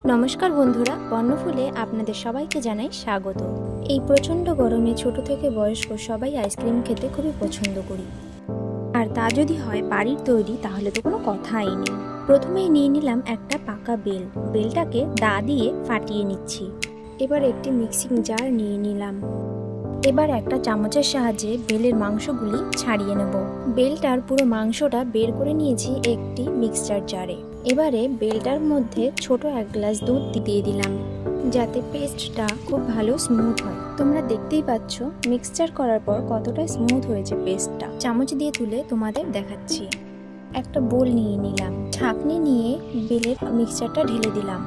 নমস্কার বন্ধুরা, বর্ণফুলে আপনাদের সবাইকে জানাই স্বাগত। এই প্রচণ্ড গরমে ছোট থেকে বয়স্ক সবাই আইসক্রিম খেতে খুবই পছন্দ করি। আর তা যদি হয় বাড়ির তৈরি তাহলে তো কোনো কথাই নেই। প্রথমেই নিয়ে নিলাম একটা পাকা বেল। বেলটাকে দা দিয়ে ফাটিয়ে নিচ্ছি। এবার একটি মিক্সিং জার নিয়ে নিলাম। এবার একটা চামচের সাহায্যে বেলের মাংসগুলি ছাড়িয়ে নেব। বেলটার পুরো মাংসটা বের করে নিয়েছি একটি মিক্সচার জারে। এবারে বেলটার মধ্যে ছোট এক গ্লাস দুধ দিয়ে দিলাম, যাতে পেস্টটা খুব ভালো স্মুথ হয়। তোমরা দেখতেই পাচ্ছ মিক্সচার করার পর কতটা স্মুথ হয়েছে পেস্টটা। চামচ দিয়ে তুলে তোমাদের দেখাচ্ছি। একটা বোল নিয়ে নিলাম, ছাঁকনি নিয়ে বেলের মিক্সচারটা ঢেলে দিলাম।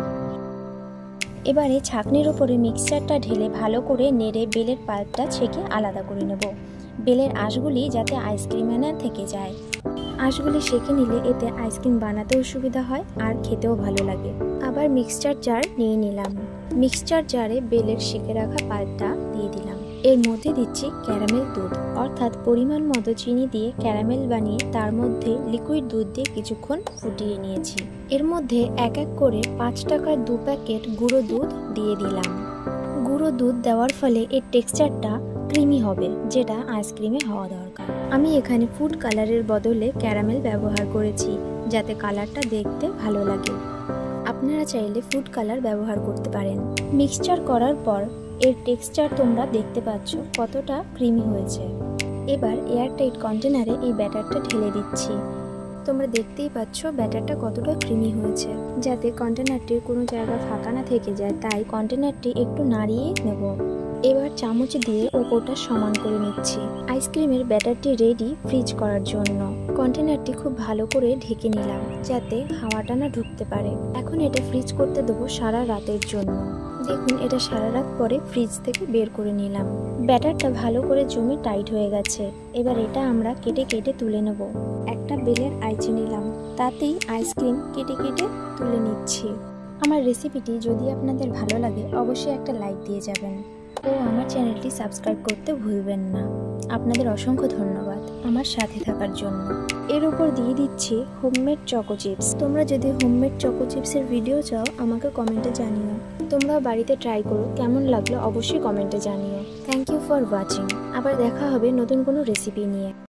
এবারে ছাঁকনির উপরে মিক্সচারটা ঢেলে ভালো করে নেড়ে বেলের পাল্পটা ছেঁকে আলাদা করে নেব। বেলের আঁশগুলি যাতে আইসক্রিমে না থেকে যায়। আঁশগুলি সেঁকে নিলে এতে আইসক্রিম বানাতেও সুবিধা হয় আর খেতেও ভালো লাগে। আবার মিক্সচার জার নিয়ে নিলাম। মিক্সচার জারে বেলের সেঁকে রাখা পাল্পটা দিয়ে দিলাম। এর মধ্যে দিচ্ছি ক্যারামেল দুধ, অর্থাৎ পরিমাণ মতো চিনি দিয়ে ক্যারামেল বানিয়ে তার মধ্যে লিকুইড দুধ দিয়ে কিছুক্ষণ ফুটিয়ে নিয়েছি। এর মধ্যে এক এক করে 5 টাকার 2 প্যাকেট গুঁড়ো দুধ দিয়ে দিলাম। গুঁড়ো দুধ দেওয়ার ফলে এর টেক্সচারটা ক্রিমি হবে, যেটা আইসক্রিমে হওয়া দরকার। আমি এখানে ফুড কালারের বদলে ক্যারামেল ব্যবহার করেছি, যাতে কালারটা দেখতে ভালো লাগে। আপনারা চাইলে ফুড কালার ব্যবহার করতে পারেন। মিক্সচার করার পর এর টেক্সচার তোমরা দেখতে পাচ্ছ কতটা ক্রিমি হয়েছে। এবার এয়ারটাইট কন্টেনারে এই ব্যাটারটা ঢেলে দিচ্ছি। তোমরা দেখতেই পাচ্ছ ব্যাটারটা কতটা ক্রিমি হয়েছে। যাতে কন্টেনারটির কোনো জায়গা ফাঁকা না থেকে যায়, তাই কন্টেনারটি একটু নাড়িয়ে নেব। এবার চামচ দিয়ে ওপরটা সমান করে নিচ্ছি। আইসক্রিমের ব্যাটারটি রেডি ফ্রিজ করার জন্য। কন্টেনারটি খুব ভালো করে ঢেকে নিলাম, যাতে হাওয়াটা না ঢুকতে পারে। এখন এটা ফ্রিজ করতে দেবো সারা রাতের জন্য। দেখুন, এটা সারা রাত পরে ফ্রিজ থেকে বের করে নিলাম। ব্যাটারটা ভালো করে জমে টাইট হয়ে গেছে। এবার এটা আমরা কেটে কেটে তুলে নেব। একটা বেলের আইচি নিলাম, তাতেই আইসক্রিম কেটে কেটে তুলে নিচ্ছি। আমার রেসিপিটি যদি আপনাদের ভালো লাগে অবশ্যই একটা লাইক দিয়ে যাবেন ও আমার চ্যানেলটি সাবস্ক্রাইব করতে ভুলবেন না। আপনাদের অসংখ্য ধন্যবাদ আমার সাথে থাকার জন্য। এর উপর দিয়ে দিচ্ছি হোমমেড চকো চিপস। তোমরা যদি হোমমেড চকো চিপসের ভিডিও চাও আমাকে কমেন্টে জানিও। তোমরা বাড়িতে ট্রাই করো, কেমন লাগলো অবশ্যই কমেন্টে জানিও। Thank you for watching. আবার দেখা হবে নতুন কোনো রেসিপি নিয়ে।